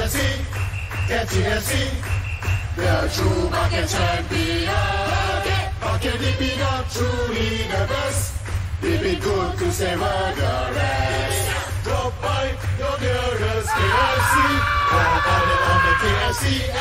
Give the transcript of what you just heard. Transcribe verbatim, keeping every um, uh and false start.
F C, get K F C, the true bucket champion. Bucket, bucket dipping up, truly the best. Dipping good to savor the rest. Drop by your nearest K F C, or order on the K F C